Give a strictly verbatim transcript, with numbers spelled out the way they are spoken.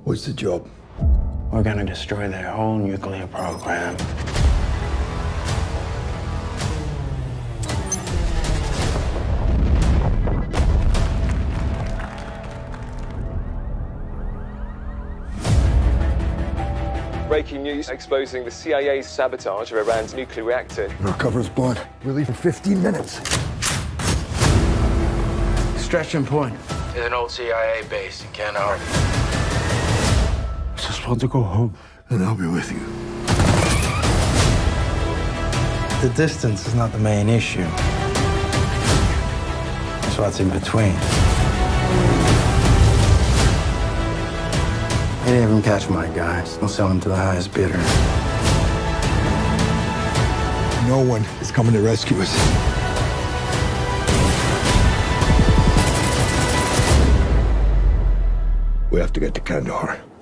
What's the job? We're gonna destroy their whole nuclear program. Breaking news exposing the C I A's sabotage of Iran's nuclear reactor. Our cover's blown. We leave in fifteen minutes. Extraction point is an old C I A base in Kandahar. I'm just supposed to go home, and I'll be with you. The distance is not the main issue. It's what's in between. Any of them catch my guys, they'll sell them to the highest bidder. No one is coming to rescue us. We have to get to Kandahar.